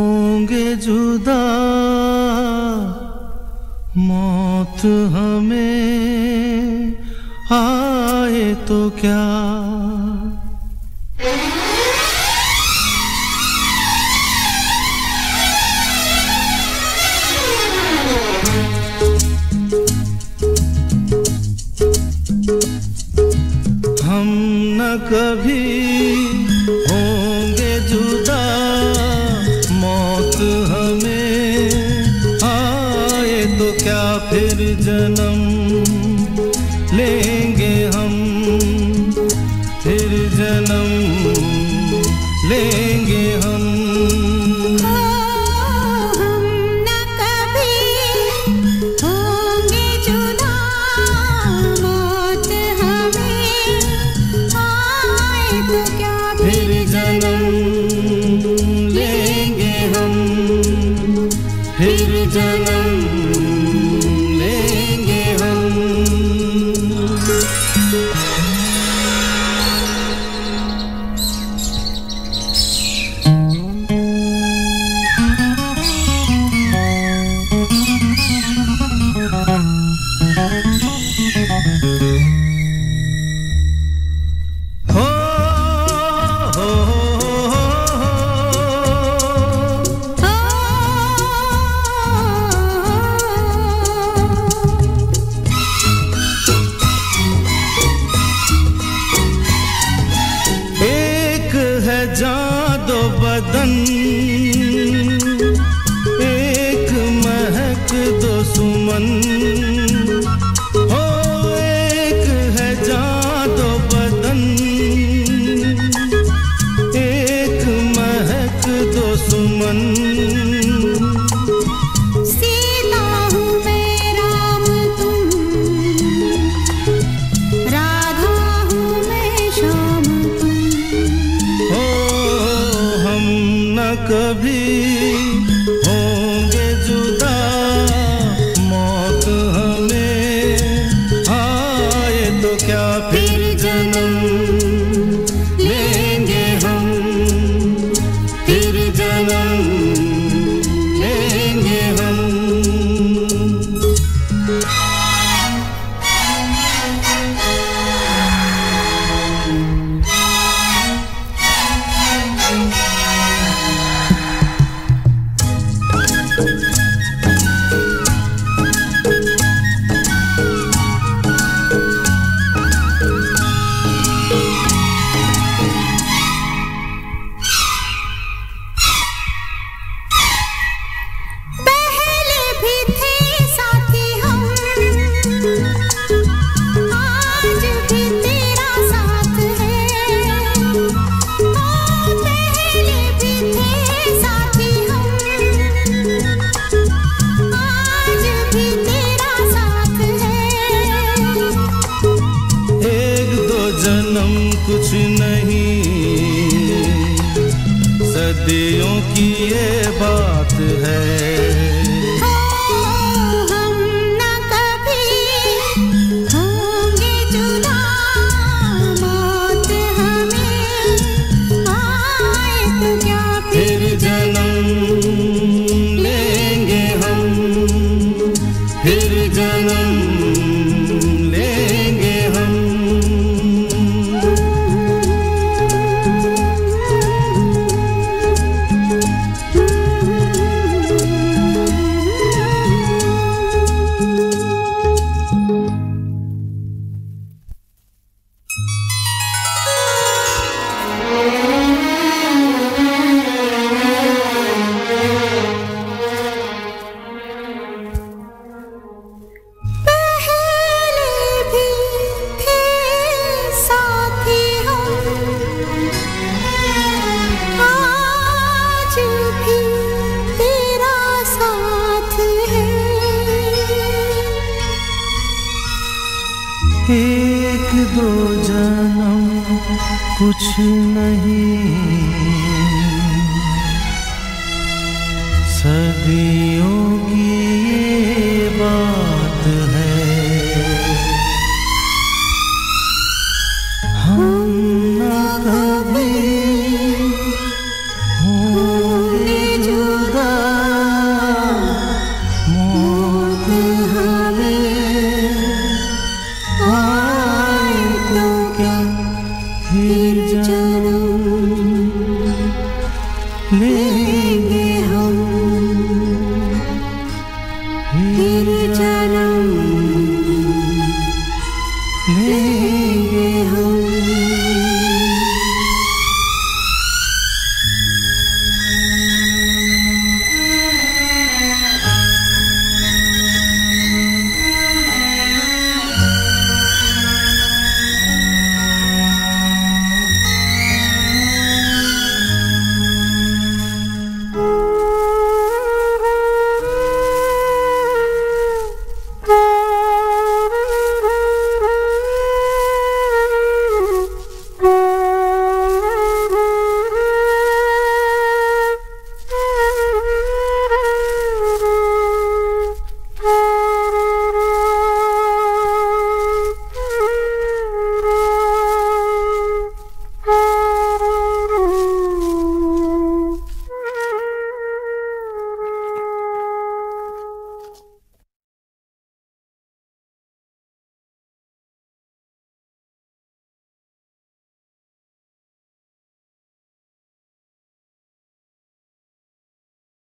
होंगे जुदा, मौत हमें आए तो क्या। हम न कभी होंगे जुदा, मौत हमें आए तो क्या, फिर जन्म लेंगे हम, फिर जन्म लेंगे हम। फिर जन्म लेंगे हम, फिर जन्म लेंगे हम। जान दो बदन, एक महक दो सुमन, हो एक है जान दो बदन, एक महक दो सुमन। सीता हूँ मैं राम तुम, राधा हूँ मैं श्याम तुम। कभी होंगे जुदा, मौत हमें आए तो क्या, फिर जन्म लेंगे हम, फिर जन्म लेंगे हम। जन्म कुछ नहीं, सदियों की ये बात है। हम न कभी होंगे जुदा, मौत हमें आए तो क्या, फिर जन्म लेंगे हम, फिर जन्म लेंगे हम। एक दो जन्म कुछ नहीं, सदियों की